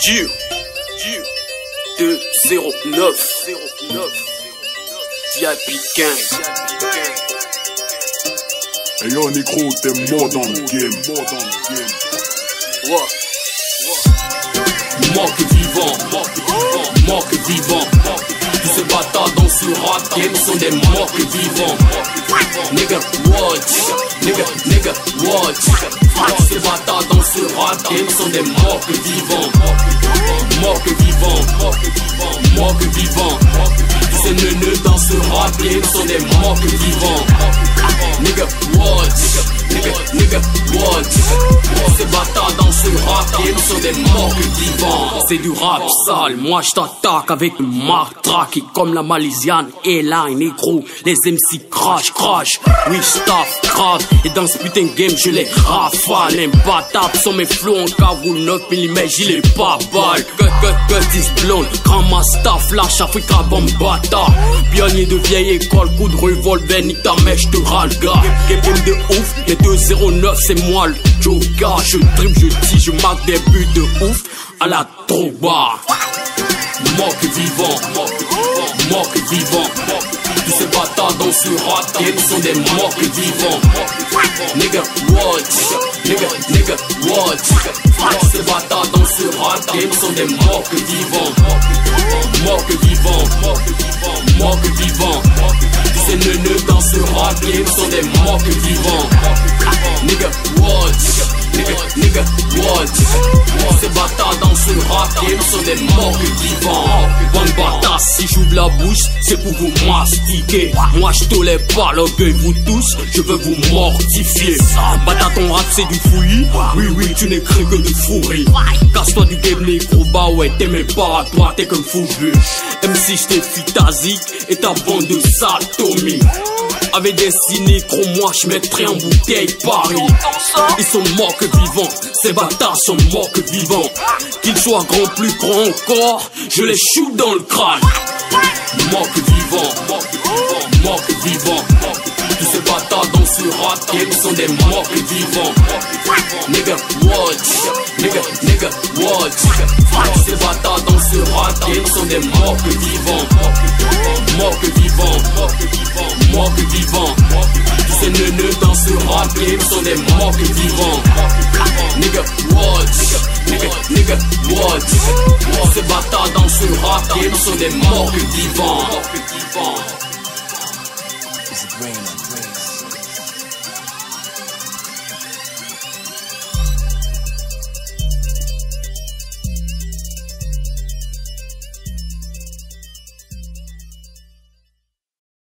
209 VIP Gang. Hey yo négro, t'es mort dans le game. Mort que vivant, mort que vivant. Tous ces bâtards dans ce rap game sont des morts que vivants. Nigga, watch, nigga, watch. Tous ces bâtards dans ce rap game sont des morts que vivants. Mort que vivant, mort que vivant. Tous ces neuneux dans ce rap game sont des morts que vivants. Nigga, watch, nigga, watch. Ces bâtards dans ce rap game sont des morts que vivants. C'est du rap sale, moi je t'attaque avec le martraque. Et comme la Malaysiane et là un négro, les MC crash. Oui j'taffe grave, et dans ce putain de game je les rafale. Imbattable sont mes flots en cagoule 9 mm, gilet pas balle. Cut is blonde, grand mastaff, lâche Africa bomb bâtard. Pionnier de vieille école, coup de revolver, nique ta mèche, te râle gars. Game de ouf, les 209 c'est moi le joker. Je dribble, je tire, je marque des buts de ouf à la Drogba. Mort que vivant, mort que vivant. Tous ces bâtards dans ce rap game sont des morts que vivants. Nigga, watch, nigga, watch. Tous ces bâtards dans ce rap game sont des morts que vivants. Mort que vivant, mort que vivant. Tous ces neuneux dans ce rap game sont des morts que vivants. Nigga, watch, nigga, watch. Ces bâtards dans ce rap game sont des morts que vivants. Bonne bâtard, si j'ouvre la bouche, c'est pour vous mastiquer. Moi je tolère pas l'orgueil, vous tous, je veux vous mortifier. Bâtard, ton rap c'est du fouillis. Oui, tu n'écris que de fourri. Casse-toi du game négro, bah ouais, t'es même pas à toi, t'es comme fou. MC j't'ai fitasique et ta bande de satomi. Avec des cinécros, moi j'mettrais en bouteille Paris. Ils sont morts que vivants, ces bâtards sont morts que vivants. Qu'ils soient grands, plus grands encore, je les shoot dans le crâne. Mort que vivants, mort que vivants. Tous ces bâtards dans ce rap game sont des morts que vivants. Nigga, watch, nigga, watch. Ces bâtards dans ce rap game sont des morts que vivants. Morts que vivants, morts que vivants. Tous ces neuneux dans ce rap game sont des morts que vivants. Nigga, watch, nigga, watch. Ces bâtards dans ce rap game sont des morts que vivants.